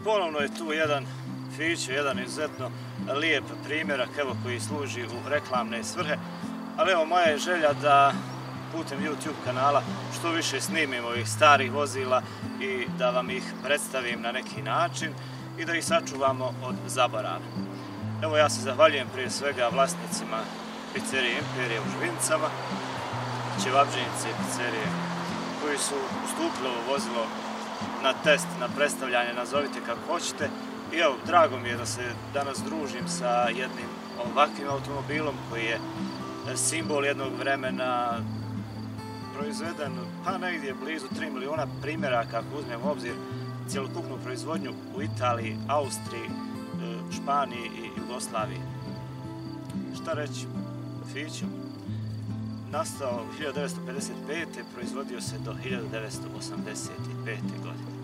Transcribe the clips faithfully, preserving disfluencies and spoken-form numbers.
Ponovno je tu jedan Fićo, jedan izuzetno lijep primjerak evo, koji služi u reklamne svrhe, ali evo moja je želja da putem YouTube kanala što više snimim ovih starih vozila i da vam ih predstavim na neki način i da ih sačuvamo od zaborava. Evo ja se zahvaljujem prije svega vlasnicima pizzerije Imperije u Žvincama, ćevabdžinice pizzerije koji su ustupili ovo vozilo na test, na predstavljanje, nazovite kako hoćete. I evo, drago mi je da se danas družim sa jednim ovakvim automobilom koji je simbol jednog vremena, proizveden pa negdje blizu tri miliona primjeraka ako uzmemo u obzir cjelokupnu proizvodnju u Italiji, Austriji, Španiji i Jugoslaviji. Šta reći? Fićo nastao hiljadu devetsto pedeset pete. proizvodio se do hiljadu devetsto osamdeset pete. godine.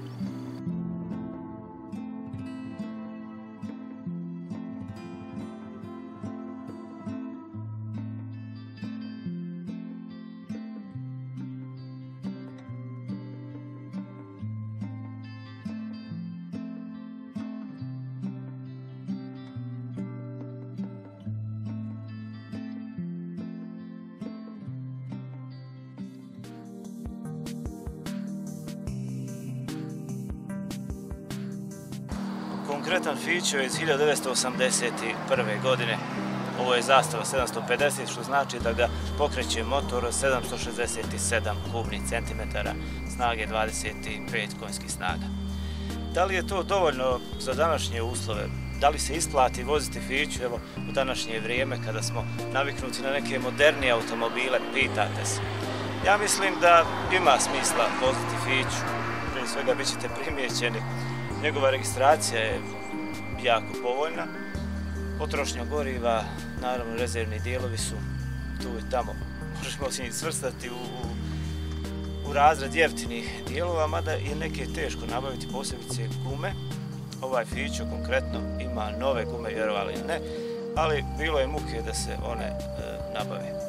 Konkretan Fićo je iz hiljadu devetsto osamdeset prve. godine. Ovo je zastava sedamsto pedeset, što znači da ga pokreće motor sedamsto šezdeset sedam kubnih centimetara, snage dvadeset pet konjskih snaga. Da li je to dovoljno za današnje uslove? Da li se isplati voziti Fiću evo, u današnje vrijeme kada smo naviknuti na neke modernije automobile, pitate se. Ja mislim da ima smisla voziti Fiću, prije svega bit ćete primijećeni. Njegova registracija je jako povoljna, potrošnja goriva, naravno rezervni dijelovi su tu i tamo. Možemo se njih svrstati u, u, u razred jeftinih dijelova, mada je neke teško nabaviti, posebice gume. Ovaj Fićo konkretno ima nove gume, vjerovali ili ne, ali bilo je muke da se one e, nabave.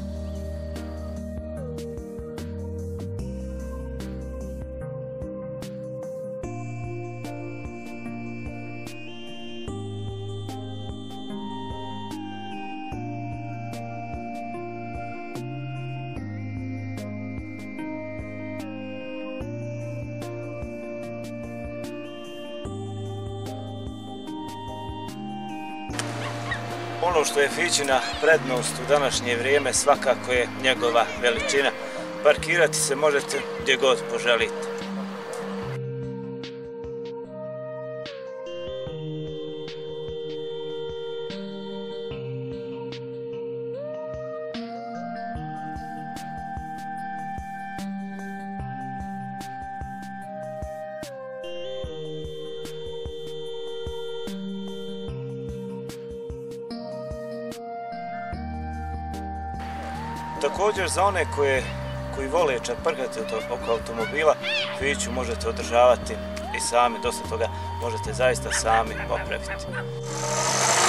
Ono što je Fićina prednost u današnje vrijeme svakako je njegova veličina. Parkirati se možete gdje god poželite. Također za one koje, koji vole čaprkati oko automobila, Fiću možete održavati i sami, dosta toga možete zaista sami popraviti.